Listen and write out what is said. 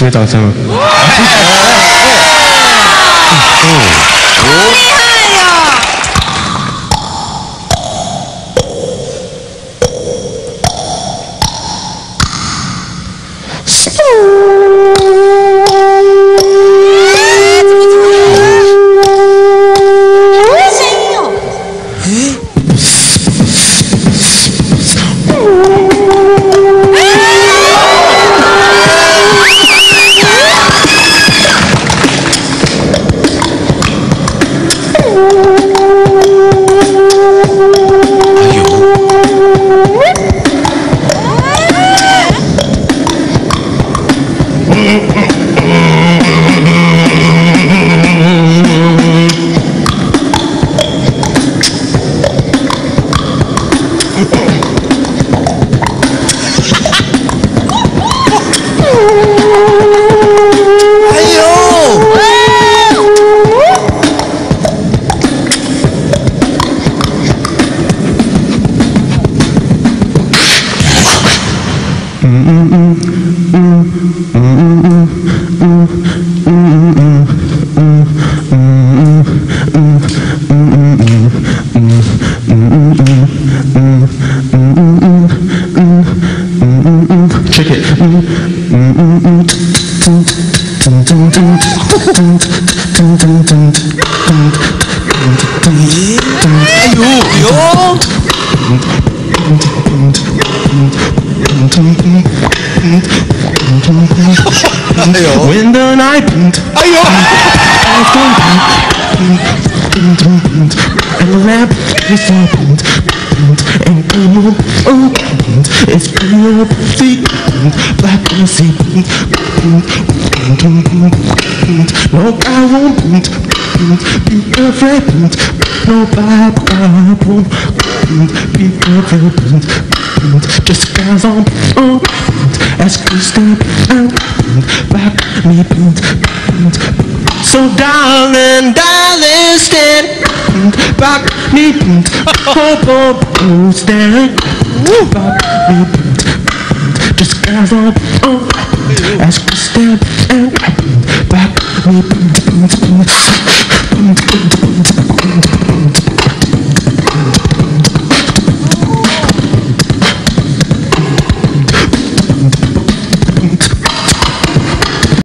的掌声。 好厉害呀！ Check it. When the night and the rap is opened and it's real thick black and sea. No, I won't be afraid. No, I won't be afraid. Just guys on as Christian and back me. So darling, stand back me. Stand back me. Just guys on as Christian and back me.